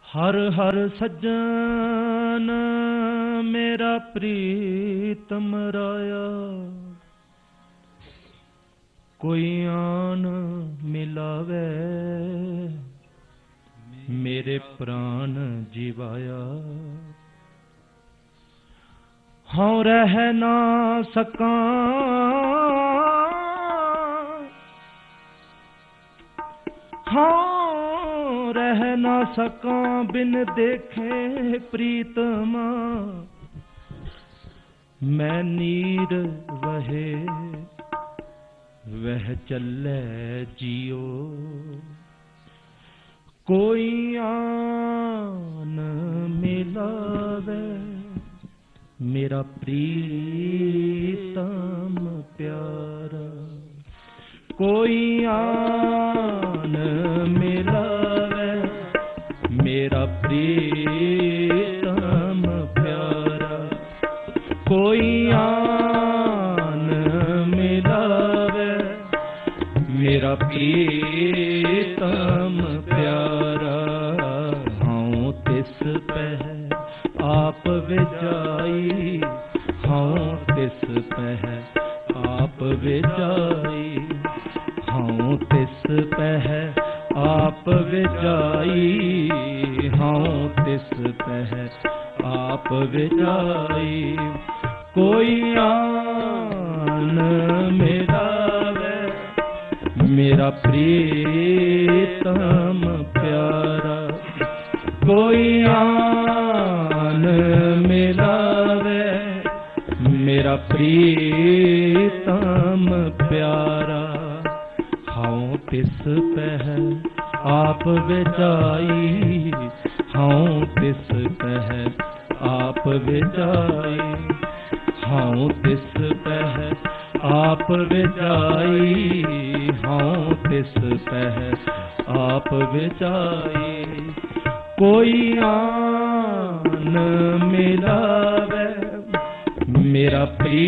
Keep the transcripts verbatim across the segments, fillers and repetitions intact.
हर हर सज्जन मेरा प्रीतम राया, कोई आन मिलावे मेरे प्राण जीवाया। हाँ रह ना सका हाँ रह ना सका बिन देखे प्रीतमा, मैं नीर वहे वह चले जियो, कोई आन मिलावे मेरा प्रीतम प्यारा, कोई आन मिलावे मेरा प्रीतम प्यारा, कोई आन मिलावे मेरा प्रीतम प्यारा। हाँ तिस पह आप विजाई, हाँ तिस पह आप विजाई, हाँ तिस पह आप विजाई, हाँ तिस पह आप विजाई, कोई आन मिलावे मेरा प्रीतम प्यारा, कोई आन मिलावे मेरा प्रीतम प्यारा। हाँ तिस पह आप विजाई, हाँ तिस पह आप विजाई, हाँ तिस पह आप विजाई, हाँ तिस पह आप विजाई, कोई आन मिलावे मेरा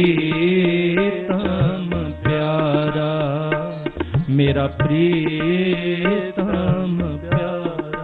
प्रीतम प्यारा, मेरा प्रीतम प्यारा।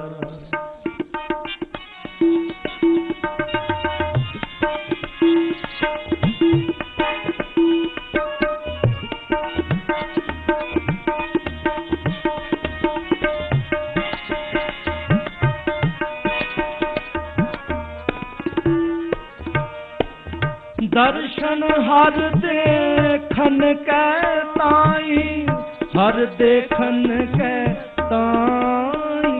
दर्शन हर देखन के ताई, हर देखन के ताई,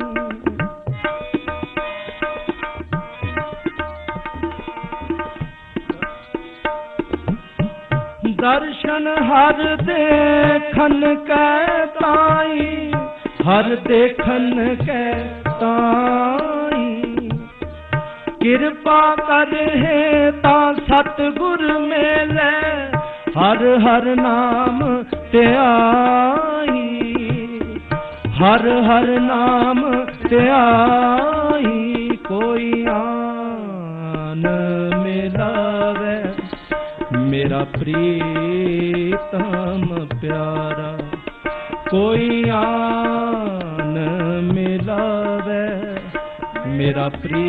दर्शन हर देखन के ताई, हर देखन के ताई, किरपा करे ता सतगुर मेले हर हर नाम त्याई, हर हर नाम त्याई, कोई आन मिलावे मेरा प्रीतम प्यारा, कोई आन मिलावे मेरा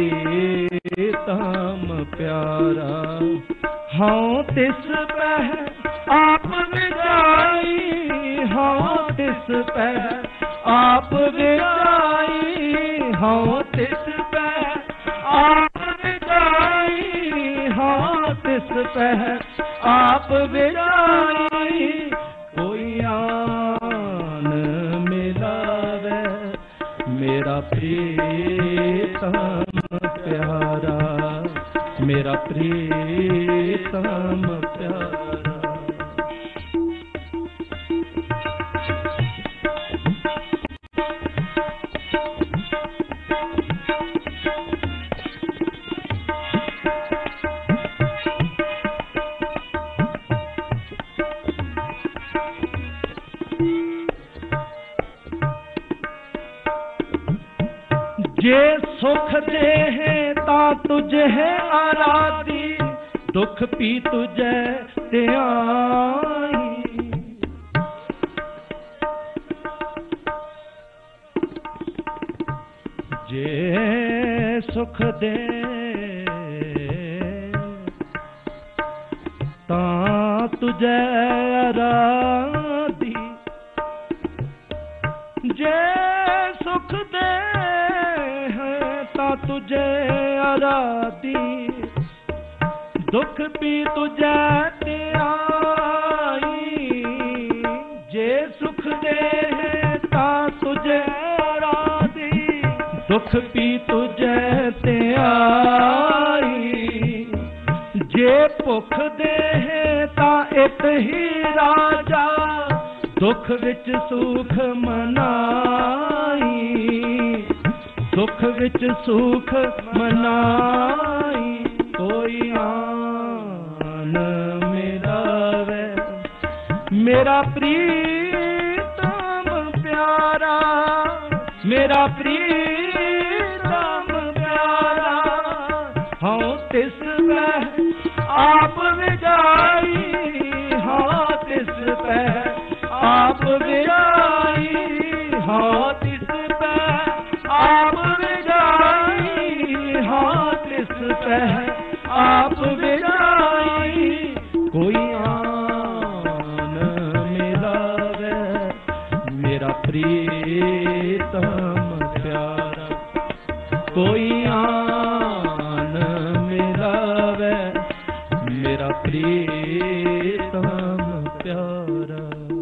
प्रीतम प्यारा। हाँ तिस पह आप विजाई, हाँ तिस पह आप विजाई, हाँ तिस पह आप विजाई, हाँ तिस पह आप विजाई, कोई आन मिलावे मेरा प्रीतम प्यारा, मेरा प्रीतम प्यारा। जे सुख दे है ता तुझे है आराधी, दुख पी तुझे त्याई, ਜੇ ਸੁਖ ਦੇ ਤਾਂ ਤੁਝੇ ਅਰਾਧੀ, ਜੇ ਸੁਖ ਦੇ ਹੈ ਤਾਂ ਤੁਝੇ ਅਰਾਧੀ, ਦੁਖ ਪੀ ਤੁਝੇ ਧਿਆਈ। ਜੇ ਸੁਖ ਦੇ ਹੈ ਤਾਂ ਤੁਝੇ ਅਰਾਧੀ, ਦੁਖ ਪੀ ਤੁਝੇ ਧਿਆਈ। ਜੇ ਭੁਖ ਦੇ ਹੈ ਤਾਂ ਇਕ ਹੀ ਰਾਜਾ, ਦੁਖ ਵਿੱਚ ਸੁਖ ਮਨਾਈ। ਦੁਖ ਵਿੱਚ ਸੁਖ ਮਨਾਈ। ਕੋਈ ਆਨ ਮਿਲਾਵੇ ਮੇਰਾ ਪ੍ਰੀਤਮ ਪਿਆਰਾ, ਮੇਰਾ ਪ੍ਰੀਤਮ ਪਿਆਰਾ। ਹਉ ਤਿਸ ਪੈ ਆਪ ਵਿਜਾਈ, ਹਾਂ ਤਿਸ ਪੈ ਆਪ ਵਿਜਾਈ, ਹਾਂ ਤਿਸ ਪੈ ਆਪ ਵਿਜਾਈ, ਹਾਂ ਤਿਸ ਪੈ ਆਪ ਵਿਜਾਈ। ਕੋਈ ਆਨ ਮਿਲਾਵੇ ਮੇਰਾ ਪ੍ਰੀਤਮ ਪਿਆਰਾ, ਕੋਈ ਆਨ ਮਿਲਾਵੇ ਮੇਰਾ ਪ੍ਰੀਤਮ ਪਿਆਰਾ।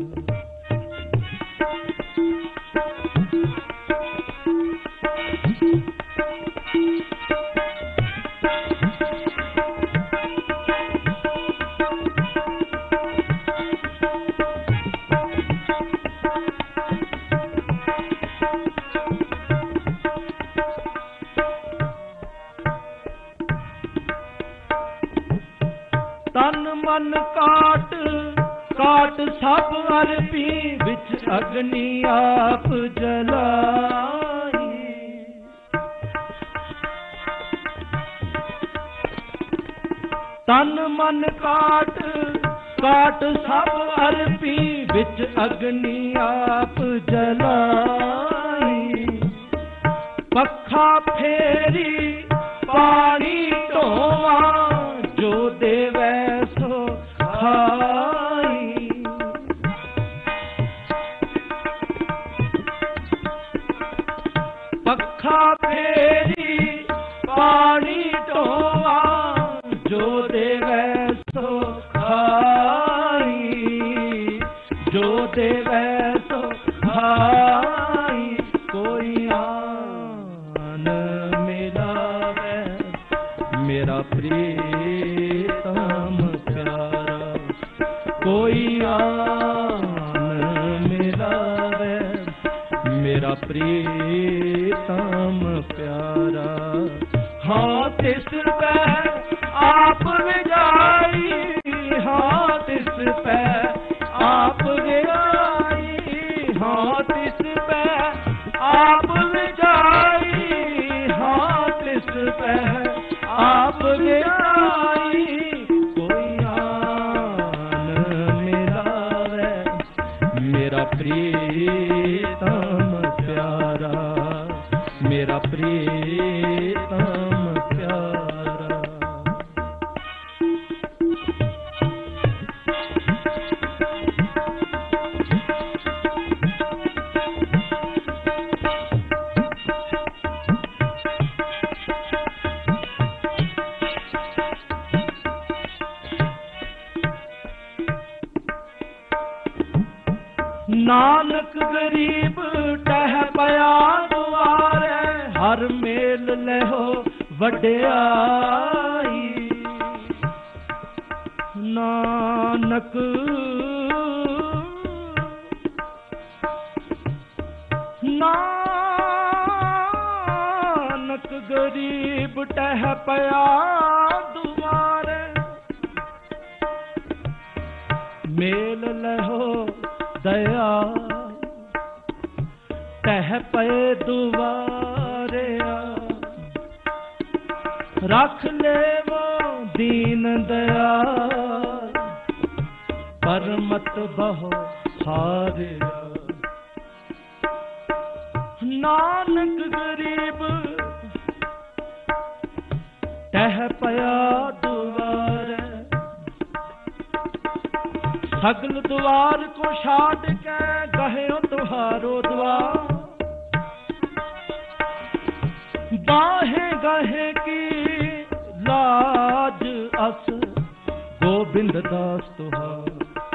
ਤਨ ਮਨ ਕਾਟ ਕਾਟ ਸਭ ਅਰਪੀ, ਵਿੱਚ ਅਗਨੀ ਆਪ ਜਲਾਈ। ਤਨ ਮਨ ਕਾਟ ਕਾਟ ਸਭ ਅਰਪੀ, ਵਿੱਚ ਅਗਨੀ ਆਪ ਜਲਾਈ। ਪੱਖਾ ਫੇਰੀ ਪਾਣੀ ਢੋਵਾਂ, ਜੋ ਦੇਵੈ ਸੋ ਖਾਈ। ਪੱਖਾ ਫੇਰੀ ਪਾਣੀ ਢੋਵਾਂ, ਜੋ ਦੇਵੈ ਸੋ ਖਾਈ। ਜੋ ਦੇਵੈ ਸੋ ਖਾਈ। ਕੋਈ ਆਨ ਮਿਲਾਵੇ ਮੇਰਾ ਪ੍ਰੀਤਮ ਪਿਆਰਾ, ਕੋਈ ਆਨ ਮਿਲਾਵੇ ਮੇਰਾ ਪ੍ਰੀਤਮ ਪਿਆਰਾ। ਹਾਂ ਤਿਸ ਪੈ ਆਪ ਵਿਜਾਈ, ਹਾਂ ਤਿਸ ਪੈ ਆਪ ਵਿਜਾਈ, ਹਾਂ ਤਿਸ ਪੈ ਆਪ ਵਿਜਾਈ, ਹਾਂ ਤਿਸ ਪੈ ਆਪ ਵਿਜਾਈ। ਕੋਈ ਆਨ ਮਿਲਾਵੇ ਮੇਰਾ ਪ੍ਰੀਤਮ ਪਿਆਰਾ, ਮੇਰਾ ਪ੍ਰੀਤਮ ਪਿਆਰਾ। ਨਾਨਕ ਗਰੀਬ ਟਹਿ ਪਿਆ ਦੁਆਰੇ, ਹਰ ਮੇਲ ਲਹੋ ਵਡਿਆਈ। ਨਾਨਕ ਨਾਨਕ ਗਰੀਬ ਟਹਿ ਪਿਆ ਦੁਆਰੇ, ਮੇਲ ਲਹੋ ਦਇਆ। ਟਹਿ ਪਏ ਦੁਆਰਿਆ, ਰੱਖ ਲੇਵੋ ਦੀਨ ਦਇਆਲ। ਪਰਮਤ ਬਹੁ ਹਾਰਿਆ, ਨਾਨਕ ਗਰੀਬ टह पया दुआर, सगल द्वार को छाड़ के गहियो तुहारो द्वार, बाहे गहे की लाज अस गोविंद दास तुहार।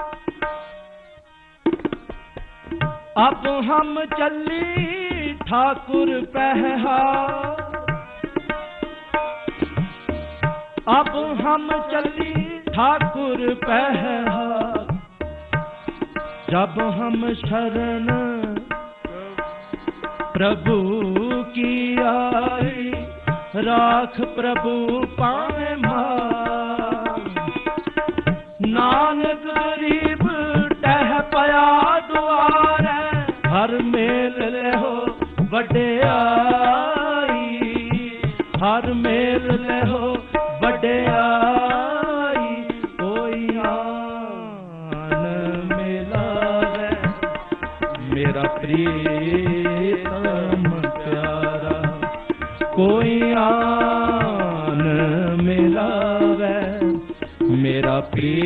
अब हम चली ठाकुर पहहा, अब हम चली ठाकुर पहहा, जब हम शरण प्रभु की आई, राख प्रभु पाए मां। नानक गरीब टह पया दुआर, हर मेल ले हो वड्याई, हर मेल ले हो वड्याई। कोई आन मिलावे मेरा प्रीतम प्यारा, कोई आन मिलावे मेरा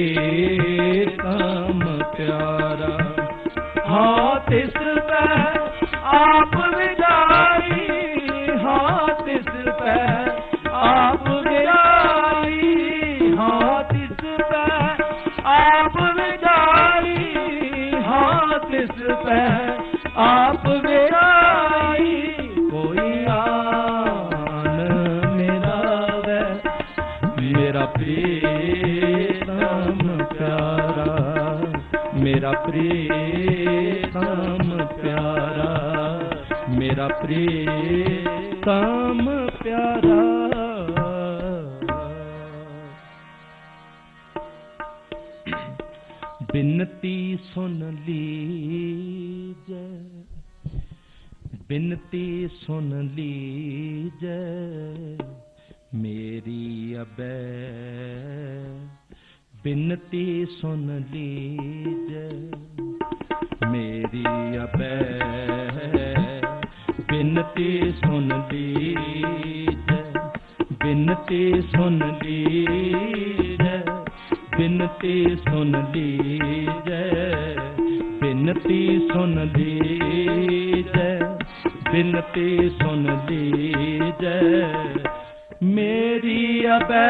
प्रीतम प्यारा। हाँ तिस पे आप विदाई, हाँ तिस पे आप विदाई, हाँ तिस पे आप विदाई, हाँ तिस पे आप विदाई। कोई आन मिलावे मेरा प्रीतम प्यारा, मेरा प्रीतम प्यारा, मेरा प्रीतम प्यारा। बिनती सुन लीजै, बिनती सुन लीजै मेरी अबै, बिनती सुन लीजै मेरी अबै, बिनती सुन लीजै, बिनती सुन लीजै, बिनती सुन लीजै, बिनती सुन लीजै, बिनती सुन लीजै मेरी अबै,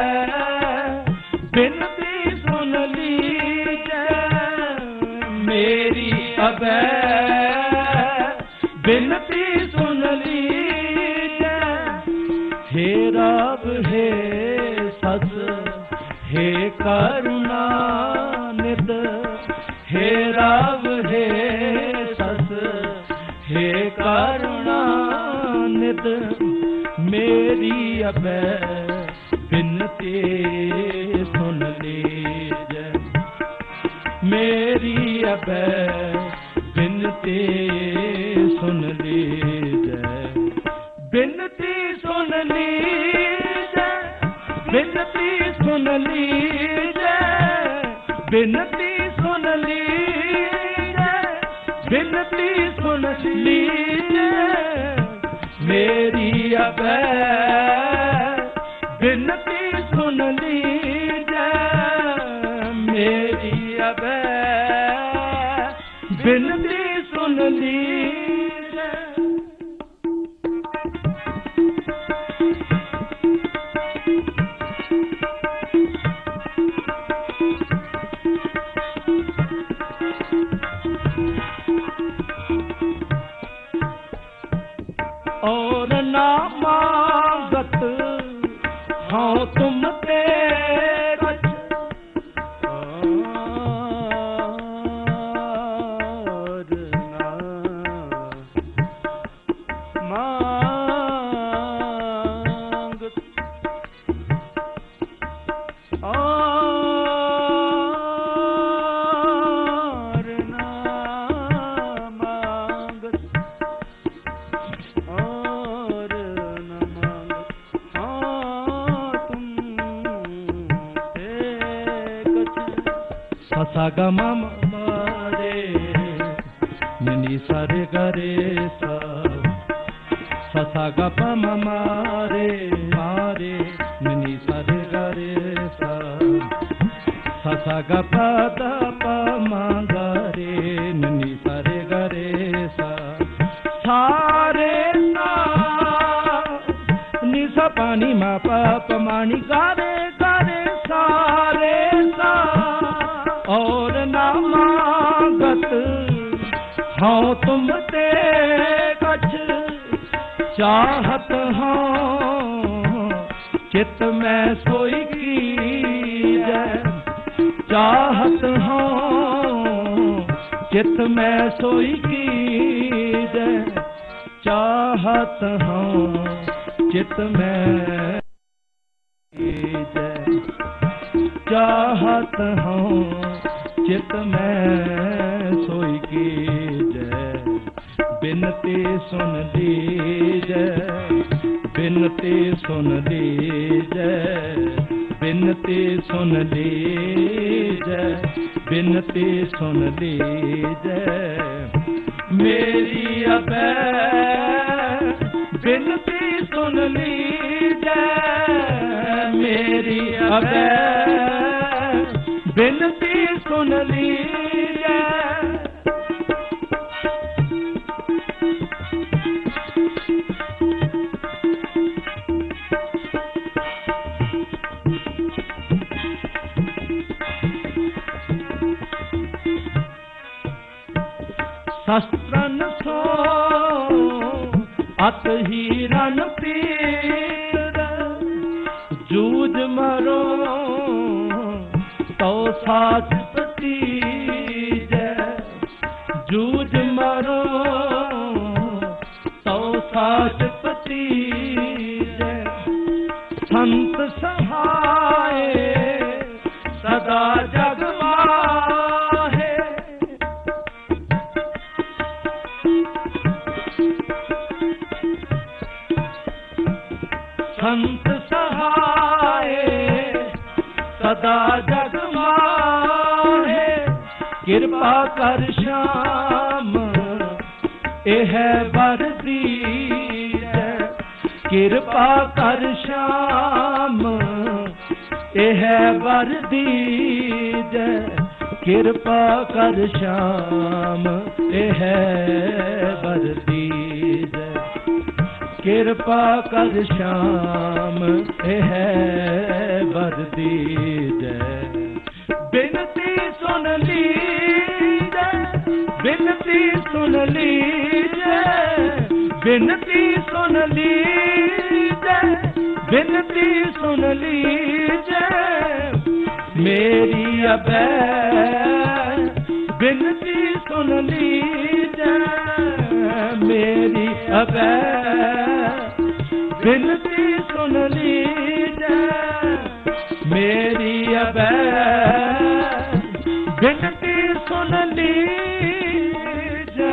बिनती सुन लीजै मेरी अबै, बिनती सुन लीजै। हे रब हे सस हे करुणा निध, हे रब हे सस हे करुणा निध मेरी अबै, बिनती सुन लीजै मेरी अबै, बिनती सुन लीजै, बिनती सुन लीजै, बिनती सुन लीजै, बिनती सुन लीजै, बिनती सुन लीजै मेरी अबै, बिनती सुन लीजै मेरी अबै, बिनती सुन लीजै। और ना मांगत हाँ तुम ते कुछ, और ना मांगत, और ना मांगत, और न मांगत हाँ तुम ते कुछ। ससा ग म रे नि सा रे ग रे सा, ससा ग प म रे मा रे सा ग प द प म ग रे नि सा रे ग रे सा सा रे सा नि सा पा नि मा प प मा नि गा रे गा रे सा रे सा और ना मांगत हाँ तुम ते कछ चाहत हाँ चित में सोई कीजै चाहत हाँ चित में सोई कीजै चाहत हाँ चित में कीजै चाहत हाँ चित में सोई कीजै बिनती सुन लीजै बिनती सुन लीजै बिनती सुन लीजै बिनती सुन लीजै मेरी अबै बिनती सुन लीजै मेरी अबै बिनती सुन लीजै शस्त्रन सो अत हीरन पीर जूझ मरो तो साच पतीजै जूझ मरो तो साच पतीजै संत सहाय सदा जग माहे संत सहाय सदा जग माहे कृपा कर श्याम एह बर दीजै कृपा कर श्याम एह बर दीजै कृपा कर श्याम एह बर दीजै कृपा कर श्याम एह बर दीजै बिनती सुन लीजै बिनती सुन लीजै बिनती सुन लीजै बिनती सुन लीजै मेरी अबै बिनती सुन लीजै मेरी अबै बिनती सुन लीजै मेरी अबै बिनती सुन लीजै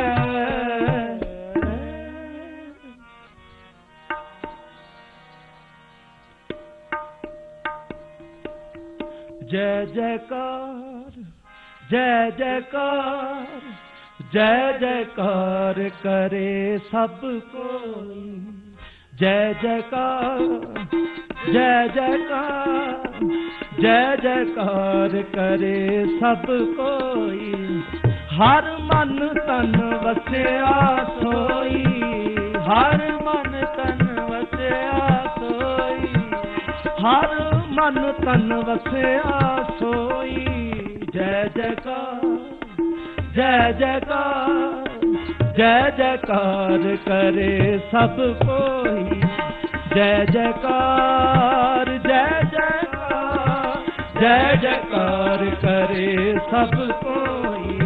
जय जयकार जय जयकार जय जयकार करे सब कोई जय जयकार जय जयकार जय जयकार करे सब कोई हर मन तन वसिया सोई हर मन तन वसिया सोई हर मन तन वसिया सोई जय जयकार जय जयकार जय जयकार करे सब कोई जय जयकार जय जयकार जय जयकार करे सब कोई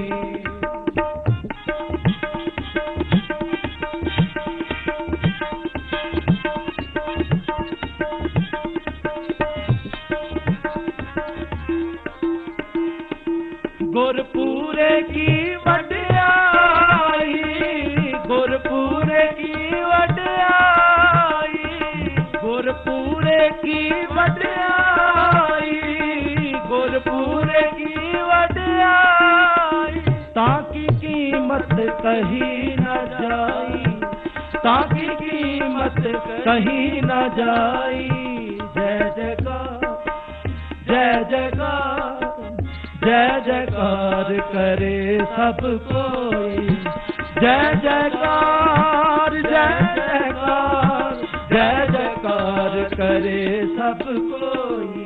गुरपुरे की वड्याई गुरपुरे की वड्याई गुरपुरे की वड्याई गुरपुरे की वड्याई ताकि कीमत कहीं न जाई ताकि कीमत कहीं न जाई जय जयकार जय जयकार जय जयकार करे सब कोई, जय जयकार जय जयकार, जय जयकार करे सब कोई।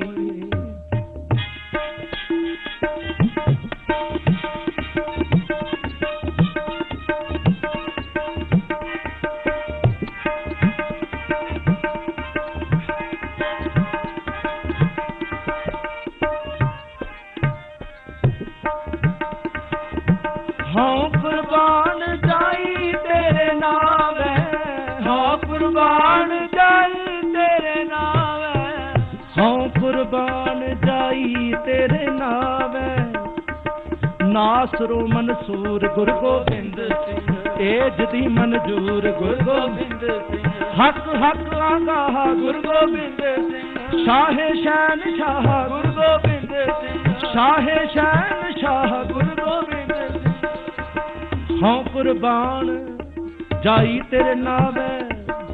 हाँ कुर्बान जाई तेरे नाम है, हाँ कुर्बान जाई तेरे नाम है, हाँ कुर्बान जाई तेरे नाम है। नासरो मंसूर गुरु गोबिंद सिंह, एज दी मंजूर गुरु गोबिंद सिंह, हक हक आगाह गुरु गोबिंद सिंह, शाहे शहन शाह गुरु गोबिंद सिंह, शाहे शहन शाह गुरु गोबिंद सिंह। हाँ कुर्बान जाई तेरे नाम है,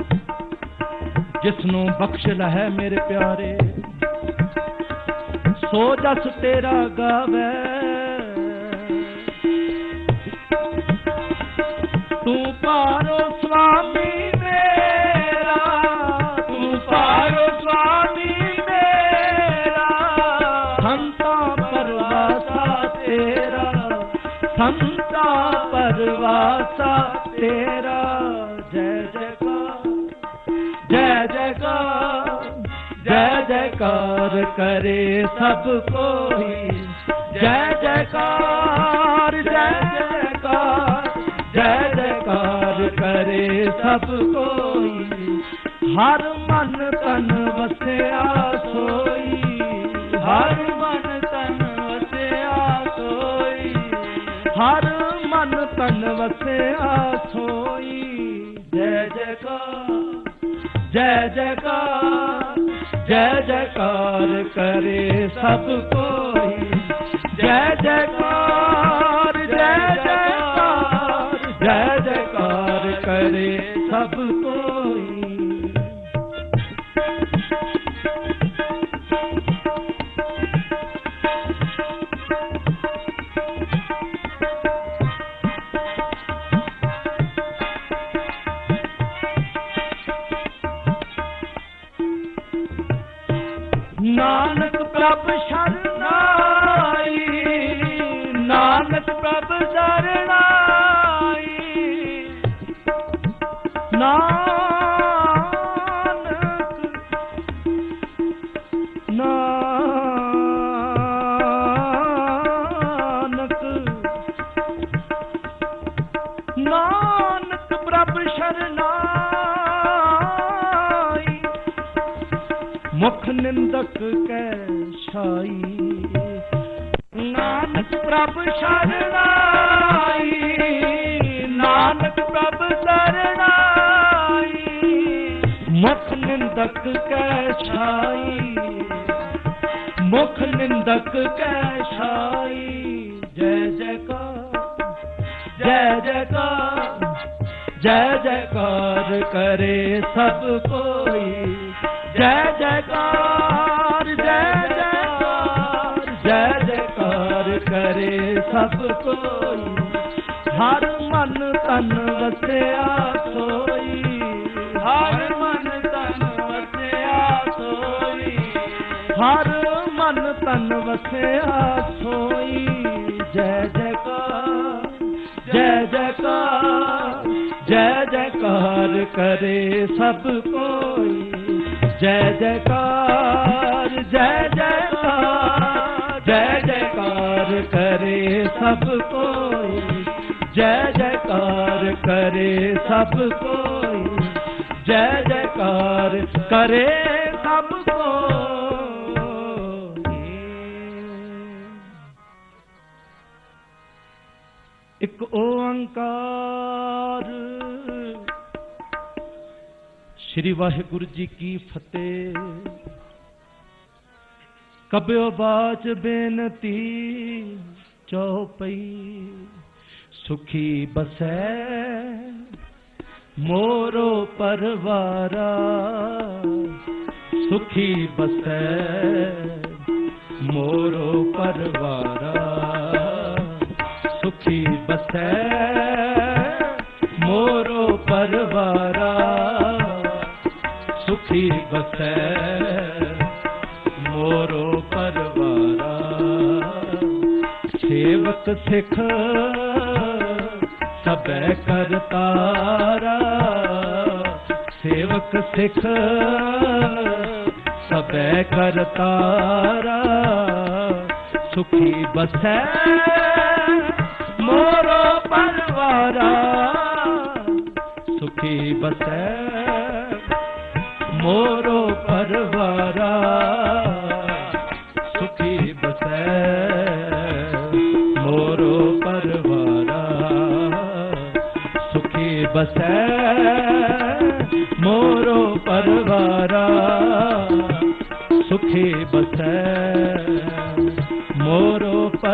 जिसनों बख्श लहै मेरे प्यारे, सो जस तेरा गावे। तू पारो स्वामी मेरा, तू पारो स्वामी मेरा, संता परवासा तेरा, संता परवासा तेरा। जय जयकार जय जयकार, जय जयकार करे सब कोई, जय जयकार जय जयकार, जय जयकार करे सब कोई। हर मन तन वसिया सोई, हर मन तन वसिया सोई, हर मन तन वसिया सोई। जय जयकार जय जयकार, जय जयकार करे सब कोई, जय जयकार जय जयकार, जय जयकार करे सब कोई। नानक प्रभ शरणाई, नानक प्रभ शरणाई, नानक नानक नानक प्रभ शरणाई। मुख निंदक कै छाई, नानक प्रभ शरणाई, नानक प्रभ शरणाई। मुख निंदक कै छाई, मुख निंदक कै छाई। जय जयकार जय जयकार, जय जयकार करे सब कोई, जय जयकार जय जयकार, जय जयकार करे सब कोई। हर मन तन वसिया सोई, हर मन तन वसिया सोई, हर मन तन वसिया सोई। जय जयकार जय जयकार, जय जयकार करे सब कोई, जय जयकार जय जयकार, जय जयकार करे सब कोई, जय जयकार करे सब कोई, जय जयकार करे सब कोई। एक ओंकार। श्री वाहिगुरु जी की फतेह। कब्यो बाच बेनती चौपई, सुखी बसै मोरो परवारा, सुखी बसै मोरो परवारा सुखी बसै मोरो परवारा सुखी बसै मोरो परवारा सेवक सिख सबे करतारा सेवक सिख सबे करतारा सुखी बसै मोरो परवारा सुखी बसै मोरो परवारा सुखी बसै मोरो परवारा सुखी बसै मोरो परवारा सुखी बसै मोरो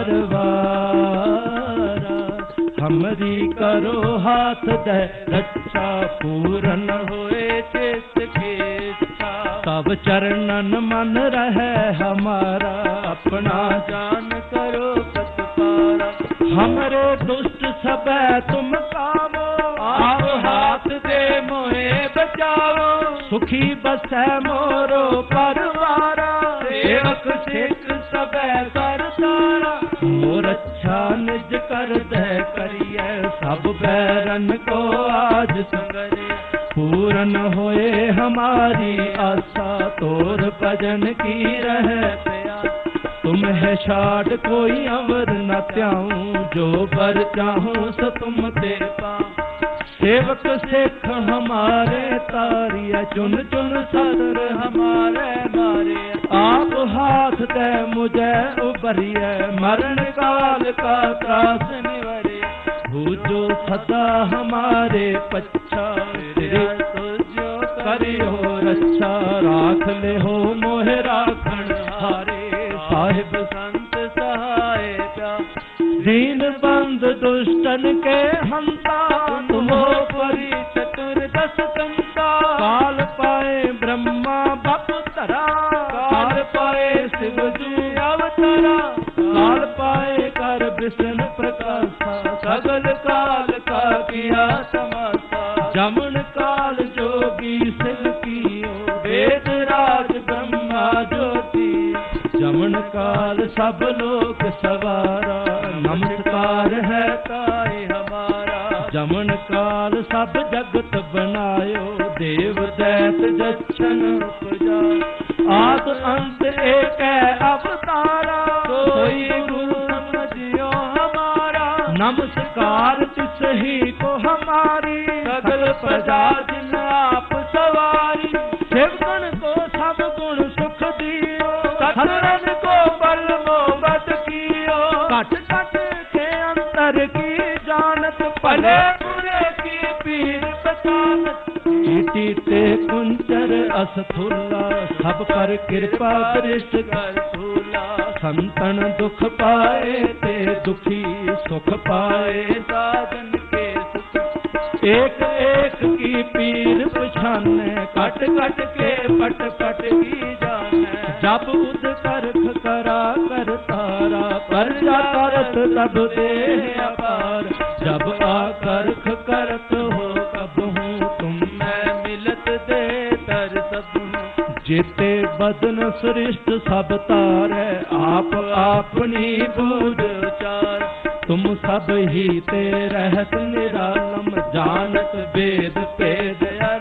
परवारा हमरी करो हाथ दे रक्षा पूरन होए चित की इच्छा तब चरणन मन रहे हमारा अपना जान करो सतपारा हमरे दुष्ट सबे तुम कामो आप हाथ दे मोहे बचाओ सुखी बसै मोरो परवारा सेवक सिख सबे करतारा मोर अच्छा निज कर दे करिए सब बैरन को आज संगरे पूरन होए हमारी आशा तोर भजन की रहे प्यार तुम है छाड़ कोई अवर न त्याऊं जो बर चाहूं सो तुम ते पाऊं सेवक सिख हमारे तारिया चुन चुन सदर हमारे मारे आप हाथ दे मुझे उबरिए मरण काल का त्रास निवरे भूजो सदा हमारे पच्छा तुझो करियो रक्षा राख ले हो मोहे राखण हारे साहिब संत सहाय प्या दीन बंद दुष्टन के हंता तुम हो परी चतुर्दश कंता काल पाए ब्रह्मा बप तरा काल पाए शिव जी अवतरा काल पाए कर विष्णु प्रकाशा सगल काल का किया तमाशा जमन काल जोगी सिद्ध कियो वेद राज ब्रह्मा ज्योति जमन काल सब लोक सवारा नमस्कार है ताए हमारा जमन काल सब जगत बनायो देव दैत जच्छन उपजा आद अंत एक अवतारा सोई गुरु समझियो हमारा नमस्कार तिस ही को हमारी सगल प्रजा जिन आप सवारी सेवकन को सब गुण सुख दियो सतरन को बल मोहब्बत कियो कट कट के अंतर की जानत भले बुरे की पीर बचानत टीटे कुंचर असथुला सब पर कृपा दृष्ट कर फूला संतन दुख पाए ते दुखी सुख पाए साधन के सुख एक एक की पीर पछाने कट कट के पट पट की जाने जब उद करख करा कर तारा पर जा करत तब देह अपार जब आ करख करत हो कब हूँ तुम मैं मिलत दे तर सब जेते बदन सृष्ट सब तारे आप अपनी बूझ चार तुम सब ही ते रहत निरालम जानत वेद भेद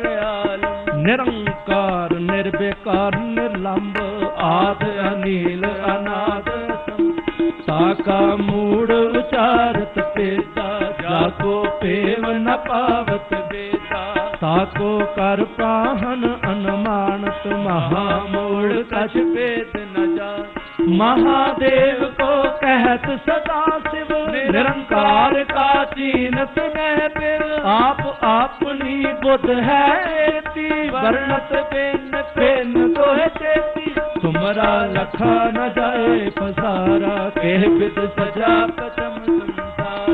अरयालम निरंकार निर्विकार निर्लंब आद अनिल अनाद ताका मूड उचारत पेता जाको पेव न पावत बेता ताको कर पाहन अनुमानत महामूड कछ पेद न जा महादेव को कहत सदा शिव निरंकार का चीनत में फिर आप अपनी बुद्ध है एती वर्णत बिन बिन तो है चेती तुमरा लखा न जाए पसारा कह विद सजा पचम संसारा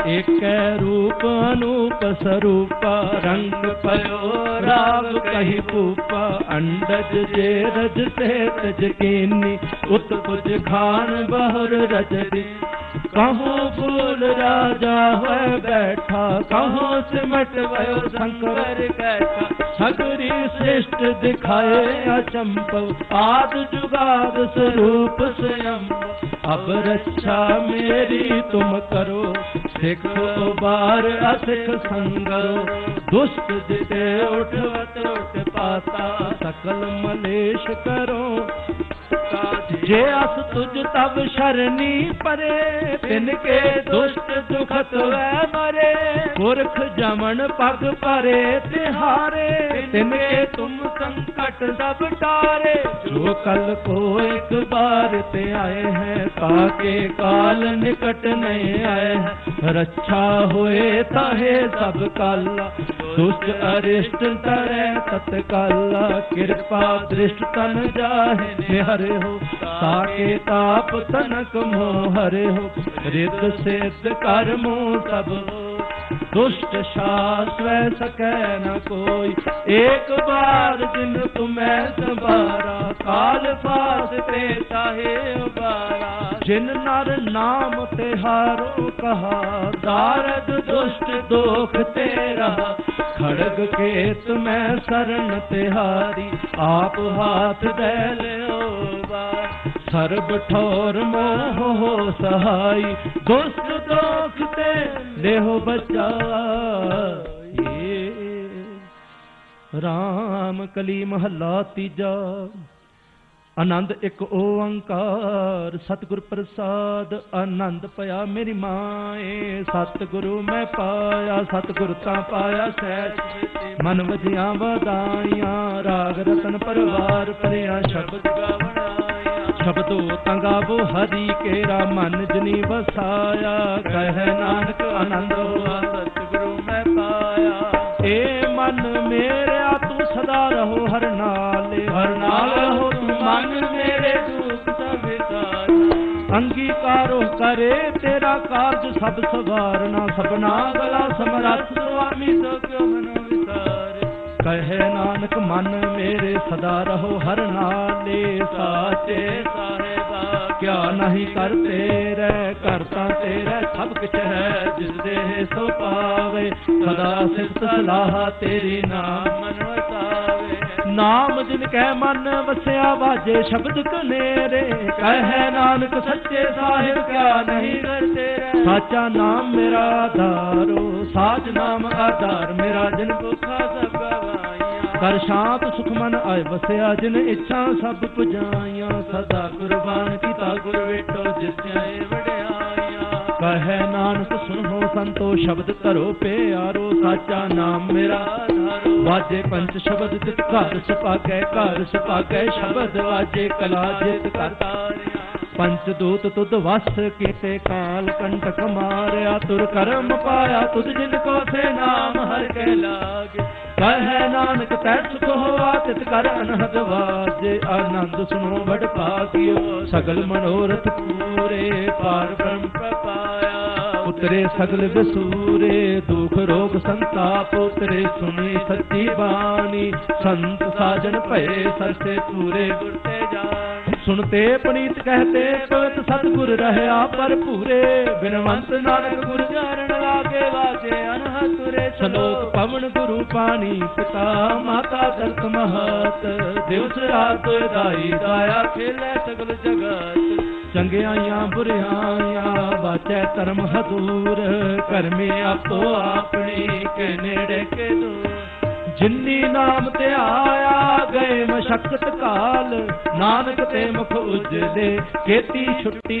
एकै रूप अनूप स्वरूपा रंग पयो राग कही भूपा अंडज जे रज से तज कीनी उत्पुज खान बहुर रजदी कहूँ फूल राजा है बैठा कहूँ सिमट भयो शंकर बैठा सगरी श्रेष्ठ दिखाए अचंपव आद जुगाद स्वरूप स्वयं अब रक्षा मेरी तुम करो सिख बार असिख संगरो दुष्ट जिते उठवत उठ पाता सकल मलेश करो जे अस तुझ तब शरणी परे तिनके दुष्ट दुखत वै मरे पुरख जमन पग परे तिहारे तिनके तुम संकट सब टारे जो कल को एक बार ते आए हैं ताके काल निकट नहीं आए हैं रक्षा होए ताहे सब काला दुष्ट अरिष्ट तरे तत्काला कृपा दृष्ट तन जाहे निहरे हो ताके ताप तनक मोह हरे हो रिद सिद्ध कर्मो सब दुष्ट शास वै सकै न कोई एक बार जिन तुम्हें संभारा काल फास ते चाहे उबारा जिन नर नाम तिहारो कहा दारद दुष्ट दोख तेरा खड़ग केत में शरण तिहारी आप हाथ दे लो सर्ब ठोर मोह हो सहाई दुष्ट दोख ते लेहो बचा राम कली महला तीजा आनंद एक ओंकार सतगुर प्रसाद आनंद पया मेरी माए सतगुरु मैं पाया सतगुर ता पाया सहज मन वजिया वदाइया राग रतन परवार परिया शब्द गावणाया शब्दो तंगावो हरि केरा मन जनी बसाया कह नानक आनंद हुआ सतगुरु मैं पाया ए मन मेरे तू सदा रहो हर नाले हर नाल रहो तू मन मेरे दुख सब अंगीकारो करे तेरा कार्य सब सवारना सबना गला समरथ स्वामी तो क्यों मनो विसारे कहे नानक मन मेरे सदा रहो हर नाले साचे साहेबा क्या नहीं करते रह करता तेरा सब कुछ है जिस दे सो पावे सदा सिफत सलाह तेरी नाम मन वसावे नाम जिन कह मन वसया वाजे शब्द कनेरे कहे नानक सच्चे साहिब क्या नहीं करते साचा नाम मेरा आधारो साच नाम आधार मेरा जिन भूखा सब कर शांत सुख मन आए वसया जिन इच्छा सब पुजाइया सदा कुर्बान किता गुर वेटो जिस्याए वड्याइया कहे नानक सुनो संतो शब्द करो प्यारो साचा नाम मेरा आधारो वाजे पंच शब्द तित घर सुपाकै घर सुपाकै शब्द वाजे कला जित करतारिया पंच दूत तुद वस कीते काल कंटक मारया तुर कर्म पाया तुद जिनको से नाम हर के लागे कहे नानक तै सुख होआ तित कर अनहद वाजे आनंद सुनो बड़ पागियो सगल मनोरथ पूरे पार ब्रह्म पाया उतरे सगल बसूरे दुख रोग संताप उतरे सुनी सच्ची बानी संत साजन भये सरसे पूरे गुरते जान सुनते पनीत कहते पवित सतगुर रहया पर पूरे बिनवंत नानक गुर चरण लागे वाजे अनहतुरे सलोक पवन गुरु पानी पिता माता दर्त महत दिवस रात दाई दाया खेले सगल जगत चंगियाइया बुरियाइया वाचे धर्म हदूर करमे आपो अपनी के नेड़े के दूर जिन्नी नाम ते आया गए मशक्कत काल नानक ते मुख उजले खेती छुट्टी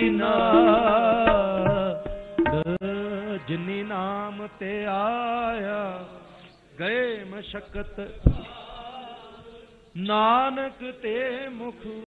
नाल जिन्नी नाम ते आया गए मशक्कत नानक ते मुख